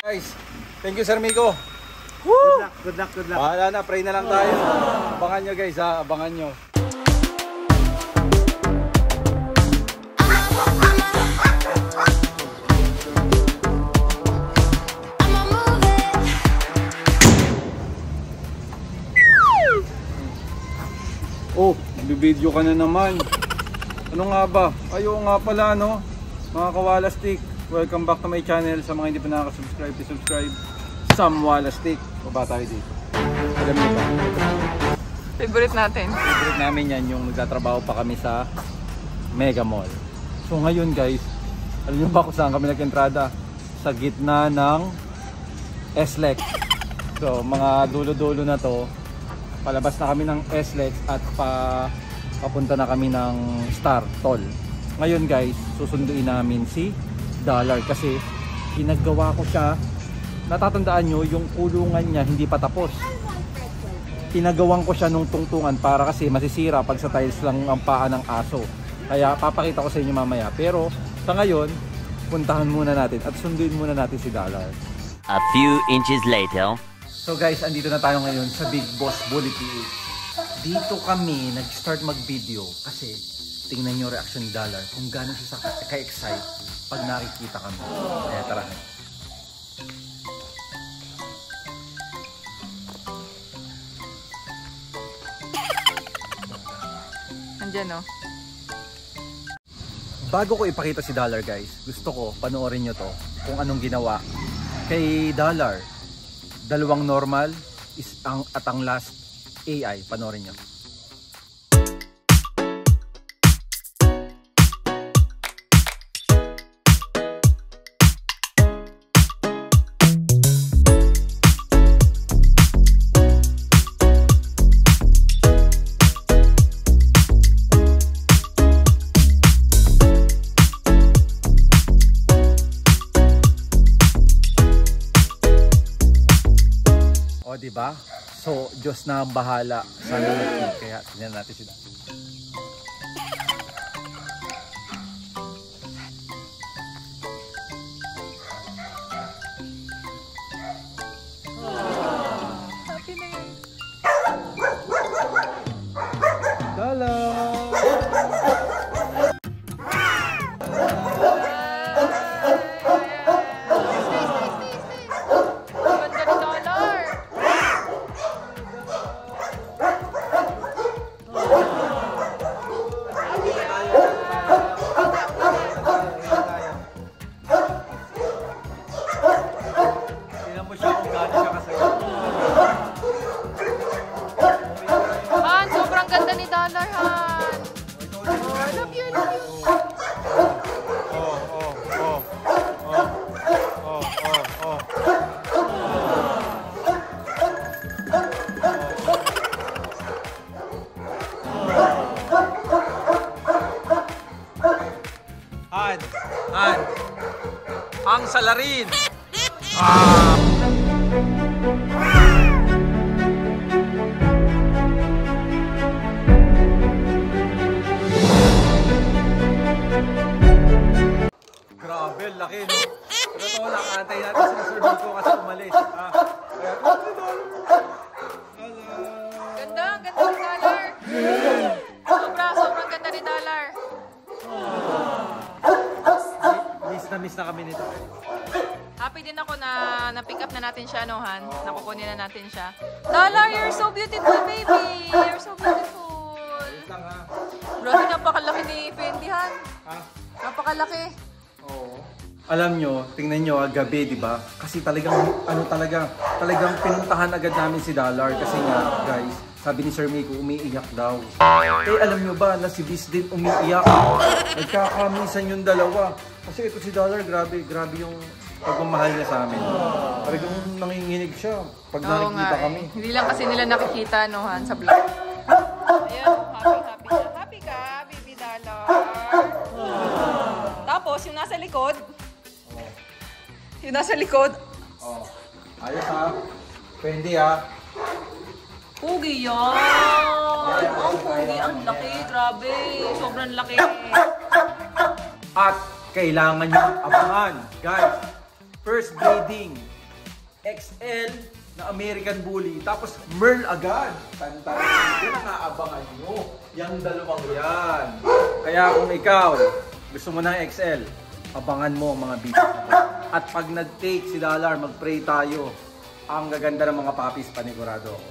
Guys, thank you Sir Miko. Good luck. Bahala na, pray na lang tayo. Abangan nyo guys ha, abangan nyo. Oh, bibidyo ka na naman. Ano nga ba? Ayaw nga pala no, mga kawalastik. Welcome back to my channel. Sa mga hindi pa nakaka-subscribe, subscribe. Sam Walastik. Baba tayo dito. Alam niyo ba? Favorite natin. Favorite namin yan yung nagtatrabaho pa kami sa Mega Mall. So ngayon guys, alam niyo ba kung saan kami nag-entrada? Sa gitna ng SLEX. So mga dulo-dulo na to, palabas na kami ng SLEX at papunta na kami ng Star Toll. Ngayon guys, susunduin namin si Dollar kasi pinaggawa ko siya. Natatandaan nyo yung kulungan niya hindi pa tapos. Pinagawan ko siya nung tungtungan para kasi masisira pag sa tiles lang ang paa ng aso. Kaya papakita ko sa inyo mamaya. Pero sa ngayon, puntahan muna natin at sunduin muna natin si Dollar. A few inches later. So guys, andito na tayo ngayon sa Big Boss Bully PH. Dito kami nag-start mag-video kasi tingnan nyo reaction ni Dollar kung gaano siya ka-excite pag nakikita kami. Kaya tara. Andyan no? Bago ko ipakita si Dollar guys, gusto ko panoorin nyo to kung anong ginawa kay Dollar. Dalawang normal at ang last AI. Panoorin nyo. Diba? So, Diyos na ang bahala sa lalaki. Kaya tingnan natin sila. Happy na yun. Dollar! Ang salarin. Grabe, laki no. Pero ito lang, antay natin si Sir Miko kasi umalis. Ganda ni Dollar. Sobrang ganda ni Dollar. Miss na kami nito. Happy din ako na na-pick up na natin siya, no, Han? Nakukunin na natin siya. Dollar, you're so beautiful, baby! You're so beautiful! Wait lang, ha? Grabe, napakalaki ni Fendi, Han. Ha? Napakalaki. Oo. Alam nyo, tingnan nyo, gabi, di ba? Kasi talagang pinuntahan agad namin si Dollar. Kasi nga, guys, sabi ni Sir Miko, umiiyak daw. Eh, alam nyo ba na si Biz din umiiyak? Nagkakamisan yung dalawa. Kasi ito si Dollar, grabe yung pagmamahal niya sa amin. Talagang nanginginig siya pag nakikita kami. Hindi lang kasi nila nakikita, no, Han, sa vlog. Ayan, happy siya. Happy ka, baby Dollar. Tapos, yung nasa likod. Yung nasa likod. Oh. Ayos ha. Pwede ha. Pugi yan! Ang pugi, ang laki, grabe. Sobrang laki. At kailangan nyo abangan, guys. First breeding XL na American Bully. Tapos Merl agad. Tantara, yun ang aabangan nyo. Yung dalawang yan. Kaya kung ikaw, gusto mo ng XL, abangan mo ang mga video ko. At pag nag-take si Dollar, mag-pray tayo. Ang gaganda ng mga puppies, panigurado ako.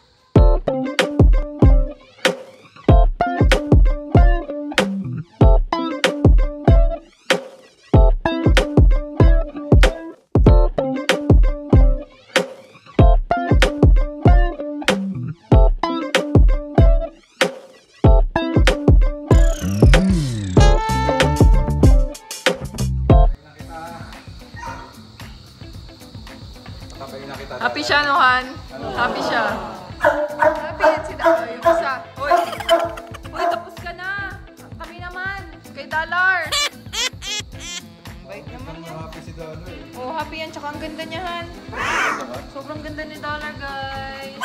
Happy siya, no, Han? Happy siya. Happy yan si Dollar. Yung isa. Uy! Uy, tapos ka na. Kami naman. Kay Dollar. Bait naman yan. Happy si Dollar. Oh, happy yan. Tsaka ang ganda niya, Han. Sobrang ganda ni Dollar, guys.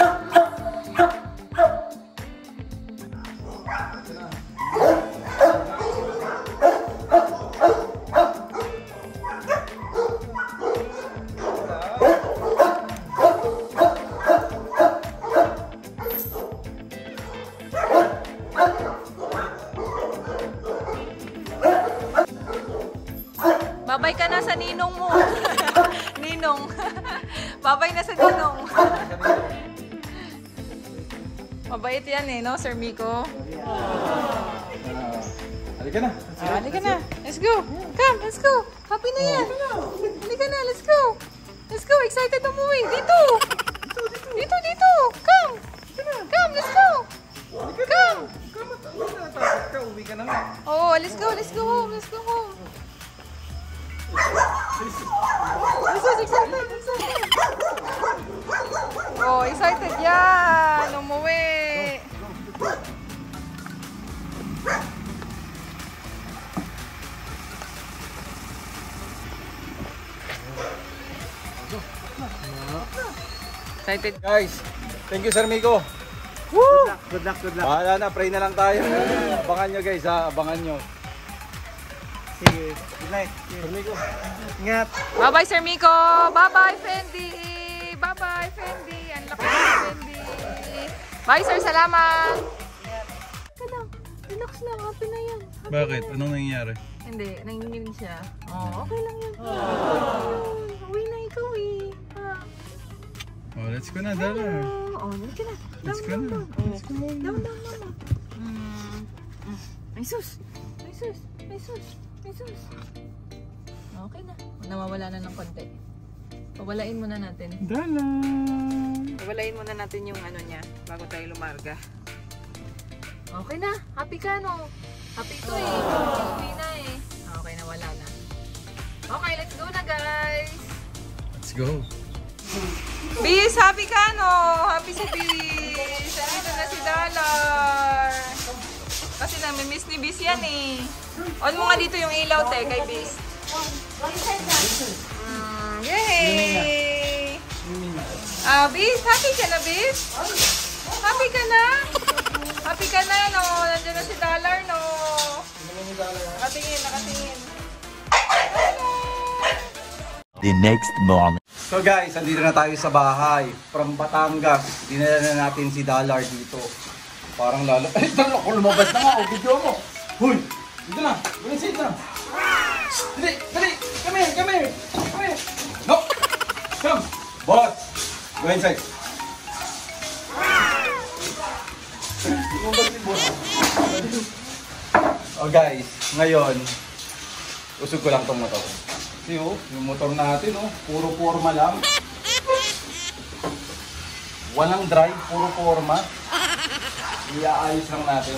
Babay ka na sa ninong mo. Ninong. Babay na sa ninong. Mabait yan eh, no, Sir Miko? Halika na. Halika na. Let's go. Come, let's go. Happy na yan. Halika na, let's go. Let's go. Excited na umuwi. Dito. Dito, dito. Come. Come, let's go. Come. Takot ka, uwi ka na nga. Oh, let's go. Let's go home. Let's go home. Excited. Oh, excited yan. Umuwi. Excited. Guys, thank you Sir Miko. Good luck. Bahala na, pray na lang tayo. Abangan nyo guys ha, abangan nyo. Sige. Good night. Sir Miko. Ingat. Bye-bye, Sir Miko. Bye-bye, Fendi. Bye-bye, Fendi. Ang laki ng Fendi. Bye, Sir. Salamat. Ka lang. Relax lang. Happy na yan. Bakit? Anong nangyayari? Hindi. Nanginginig siya. Oh, okay lang yan. Uwi na ikaw eh. Oh, let's go na, Dollar. Oh, hindi ka na. Let's go na. Let's go na. Down. Ay, sus. Ay, sus. Ay, sus. Ay, sus. Okay na. Nawawala na ng konti. Pawalain muna natin. Dollar. Pawalain muna natin yung ano niya bago tayo lumarga. Okay na. Happy ka, no? Happy to eh. Happy na eh. Okay na, wala na. Okay, let's go na, guys. Let's go. Bis, happy ka, no? Happy si Bis. Nandito na si Dollar. Kasi nami-miss ni Bis yan eh. On mo nga dito yung ilaw, te, kay Bis. Yay! Bis, happy ka na, Bis? Happy ka na? Happy ka na, no? Nandiyan na si Dollar, no? Nakatingin. The next morning. So guys, andito na tayo sa bahay. From Batangas. Dinala na natin si Dollar dito. Parang lalo. Eh, Dollar, ako lumabas na nga. O, video mo. Huy! Dito na. Dito na. Dali. Come here. No! Come! Boss! Go inside. Oh guys, ngayon, usog ko lang tong motor. See oh, yung motor natin oh, puro forma lang. Walang drive, puro forma. Iaayos lang natin.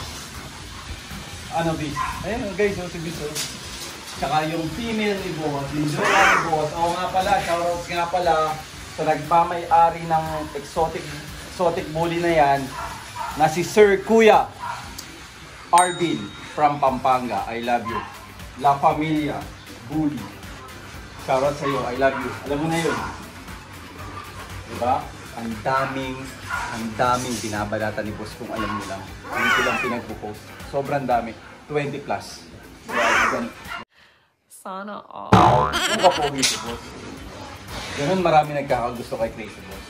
Ano bis? Ayun guys, oh, si bis oh. Tsaka yung female ni Boss, yung jowa ni Boss. Oo nga pala, shoutouts nga pala sa nagmamay-ari ng exotic bully na yan, na si Sir Kuya Arvin from Pampanga. I love you. La Familia Bully. Shoutout sa iyo. I love you. Alam mo na yun. Diba? Ang daming binabalatan ni Boss kung alam niyo lang. Hindi ko lang pinagpo-post. Sobrang dami. 20 plus. Sana all. Ang kapogi si Boss. Ganun marami nagkakagusto kay Crazy Boss.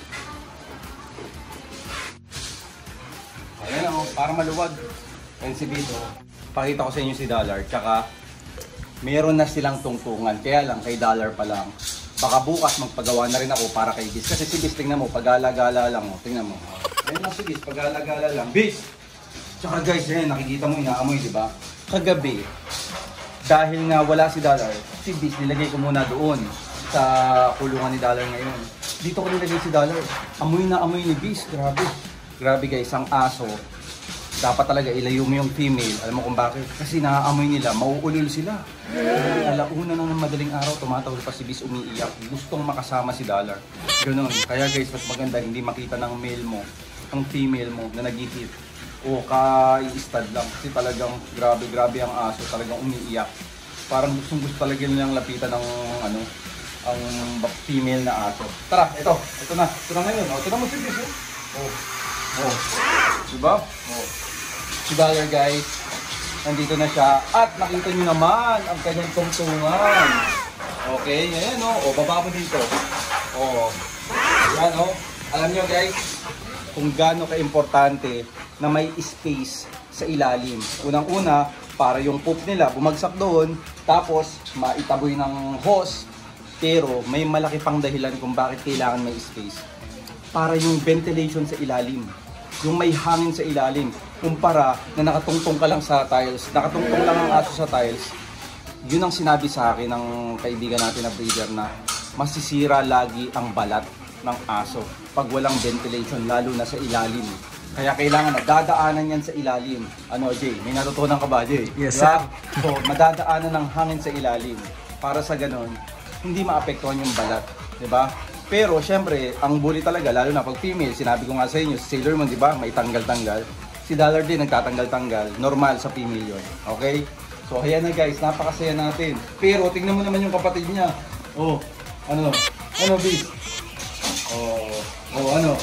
Ayan o, para maluwag. Ayan si Bito. Pakita ko sa inyo si Dollar. Tsaka, meron na silang tungtungan. Kaya lang, kay Dollar pa lang. Baka bukas magpagawa na rin ako para kay Bis. Kasi si Bis, tingnan mo, pagala-gala lang. O, tingnan mo. Ayan lang si Bis, pagala-gala lang. Bis! Tsaka guys, ayan, nakikita mo, inaamoy, di ba? Kagabi, dahil nga wala si Dollar, si Bis, nilagay ko muna doon sa kulungan ni Dollar ngayon. Dito ko nilagay si Dollar. Amoy na amoy ni Bis. Grabe. Grabe guys, ang aso, dapat talaga ilayo mo yung female. Alam mo kung bakit? Kasi naaamoy nila, mauulil sila. Alauna na ng madaling araw, tumatawag pa si Bis, umiiyak. Gustong makasama si Dollar. Ganun. Kaya guys, mas maganda hindi makita ng male mo, ang female mo na nag-hit. O ka-i-stud lang. Kasi talagang grabe ang aso, talagang umiiyak. Parang gusto talaga nilang lapitan ng ano, ang female na aso. Tara, ito na ngayon. Ito na mo si Bis. Oh. Diba? Oh. Si Dollar guys, nandito na siya. At nakita nyo naman ang kanyang tungtungan. Okay, ayan o. O, baba mo dito. O. Ayan o. Alam nyo guys, kung gaano ka-importante na may space sa ilalim. Unang-una, para yung poop nila bumagsak doon, tapos maitaboy ng hose. Pero may malaki pang dahilan kung bakit kailangan may space. Para yung ventilation sa ilalim. Yung may hangin sa ilalim, kumpara na nakatungtong ka lang sa tiles, nakatungtong lang ang aso sa tiles, yun ang sinabi sa akin ng kaibigan natin na breeder na masisira lagi ang balat ng aso pag walang ventilation, lalo na sa ilalim. Kaya kailangan dadaanan yan sa ilalim. Ano Jay, may natutunan ka ba Jay? Yes diba? sir. So, madadaanan ng hangin sa ilalim para sa ganun, hindi maapektuhan yung balat. Diba? Pero syempre, ang bully talaga, lalo na pag female, sinabi ko nga sa inyo, si Sailor Moon, di ba, may tanggal-tanggal. Si Dollar din nagtatanggal-tanggal, normal sa female yun. Okay? So, ayan na guys, napakasaya natin. Pero, tingnan mo naman yung kapatid niya. Oh, ano? Ano, Bis? Oh, ano?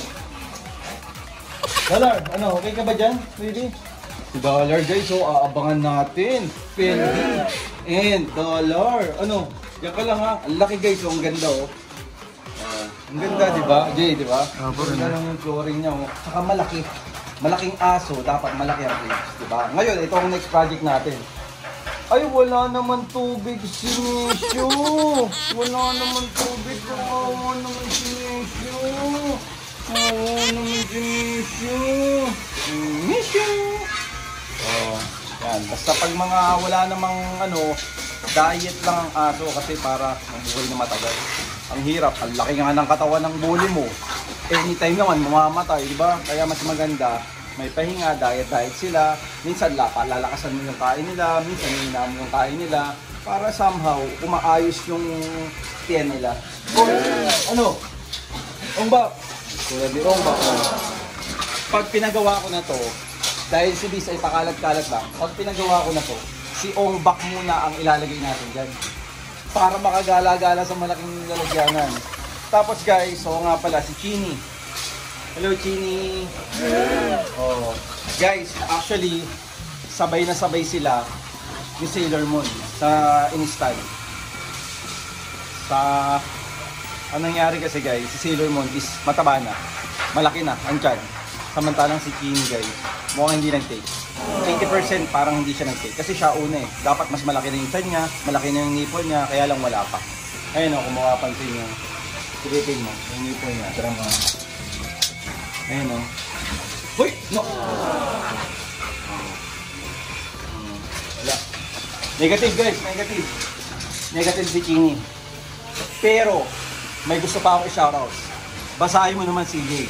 Dollar, ano, okay ka ba dyan? Ready? Si Dollar guys, so aabangan natin. Fendi and Dollar. Ano? Yan ka lang ha. Ang laki guys, so ang ganda oh. Ang ganda, di ba? Jay, di ba? Ganda lang yung flooring niya. Oh. Saka malaki. Malaking aso, dapat malaki ang cage, di ba? Ngayon, ito ang next project natin. Ay, wala naman tubig si Nishu. Wala naman tubig. Kawawa naman si Nishu. Kawawa naman si Nishu. Nishu. Oh, yan. Basta pag mga wala namang ano, diet lang ang aso kasi para mabuhay na matagal. Ang hirap, ang laki nga ng katawan ng bully mo. Anytime naman, mamamatay, di ba? Kaya mas maganda, may pahinga, diet sila. Minsan, palalakasan mo yung kain nila, minsan hinaham mo yung kain nila, para somehow, umaayos yung tiyan nila. Ano? Ongbak! Tulad ni Ongbak. Pag pinagawa ko na to, dahil si Bis ay pakalat-kalat lang, pag pinagawa ko na to, si Ongbak muna ang ilalagay natin dyan. Para makagala-gala sa malaking lalagyanan. Tapos guys, so nga pala si Chini. Hello Chini. Oh. Guys, actually sabay na sabay sila ni Sailor Moon sa install. Ang nangyari kasi guys, si Sailor Moon is mataba na. Malaki na ang tiyan. Samantalang si Chini guys, mukhang hindi nag-take. 80% parang hindi siya nag-take. Kasi siya una eh. Dapat mas malaki na yung tiyan niya, malaki na yung nipple niya, kaya lang wala pa. Ayun o, kung makapansin nyo. Silipin mo, yung nipple niya. Tara mo. Ayun o. Hoy! No! Wala. Negative guys, negative. Negative si Chini. Pero, may gusto pa akong i-shoutout. Basahin mo naman CJ.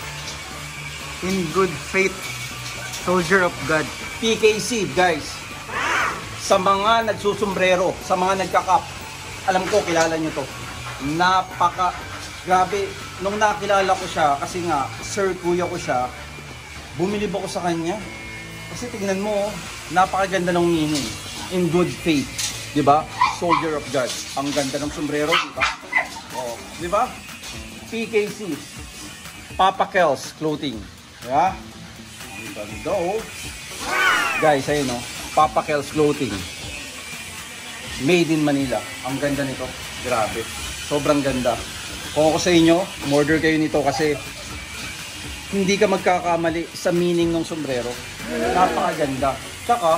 In good faith, soldier of God. PKC guys. Sa mga nagsusumbrero, sa mga nagkakap, alam ko kilala nyo to. Napaka grabe. Nung nakilala ko siya, kasi nga sir kuya ko siya, bumilib ako sa kanya. Kasi tingnan mo, napakaganda ng meaning. In good faith, di ba? Soldier of God. Ang ganda ng sombrero, di ba? Oh, di ba? PKC, Papa Kel's Clothing. Di ba? Ang ganda oh. Guys, ayun oh. Papa Kel's Clothing. Made in Manila. Ang ganda nito. Grabe. Sobrang ganda. Kung ako sa inyo, order kayo nito kasi hindi ka magkakamali sa meaning ng sombrero. Napakaganda. Tsaka,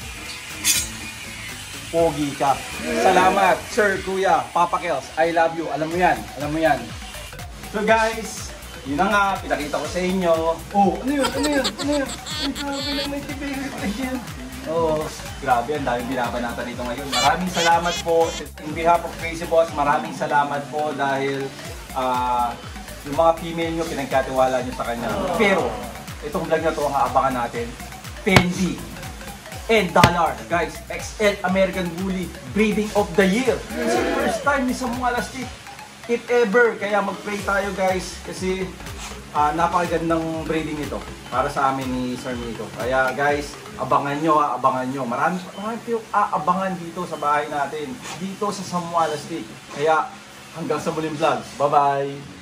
pogi ka. Salamat, Sir, Kuya, Papa Kels. I love you. Alam mo yan. Alam mo yan. So guys, yun na nga. Pinakita ko sa inyo. Oh, ano yun? Ano yun? Ano yun? Ang grabe lang may tibigil. Oh, grabe. Ang daming binabanatan dito ngayon. Maraming salamat po. In behalf of Crazy Boss, maraming salamat po dahil yung mga female nyo, pinagkatiwala nyo sa kanya. Pero, itong vlog na to ang aabangan natin. Fendi and Dollar, guys, XL American Bully Breeding of the Year. Kasi first time ni Samuel Alastik, if ever. Kaya mag-pray tayo, guys, kasi napakagandang breeding ito para sa amin ni Sir Miko. Kaya guys, abangan nyo, abangan nyo. Marami kayong aabangan dito sa bahay natin, dito sa Samuel Alastik. Kaya hanggang sa muling vlog. Bye-bye!